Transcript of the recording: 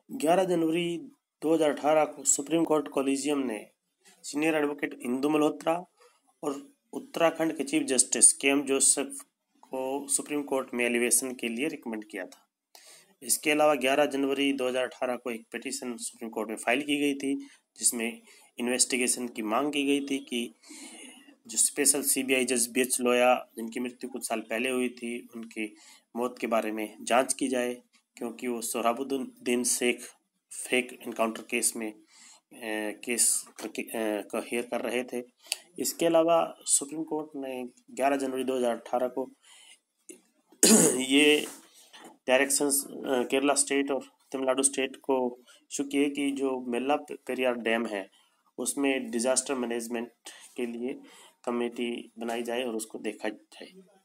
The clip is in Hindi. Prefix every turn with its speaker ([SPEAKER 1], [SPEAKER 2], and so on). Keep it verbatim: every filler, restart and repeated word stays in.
[SPEAKER 1] ग्यारह जनवरी दो हज़ार अठारह को सुप्रीम कोर्ट कॉलेजियम ने सीनियर एडवोकेट इंदु मल्होत्रा और उत्तराखंड के chief justice K M Joseph को सुप्रीम कोर्ट में एलिवेशन के लिए रिकमेंड किया था। इसके अलावा ग्यारह जनवरी दो हज़ार अठारह को एक पिटीशन सुप्रीम कोर्ट में फाइल की गई थी, जिसमें इन्वेस्टिगेशन की मांग की गई थी कि जो स्पेशल सीबीआई जज बीएच लोया, जिनकी मृत्यु कुछ साल पहले हुई थी, उनकी मौत के बारे में जांच की जाए, क्योंकि वो Sohrabuddin Sheikh fake encounter case में ए, केस का हेयर कर रहे थे। इसके अलावा सुप्रीम कोर्ट ने ग्यारह जनवरी दो हज़ार अठारह को ये डायरेक्शंस केरला स्टेट और तमिलनाडु स्टेट को इशू किए कि जो मल्लापेरियार डैम है उसमें डिजास्टर मैनेजमेंट के लिए कमेटी बनाई जाए और उसको देखा जाए।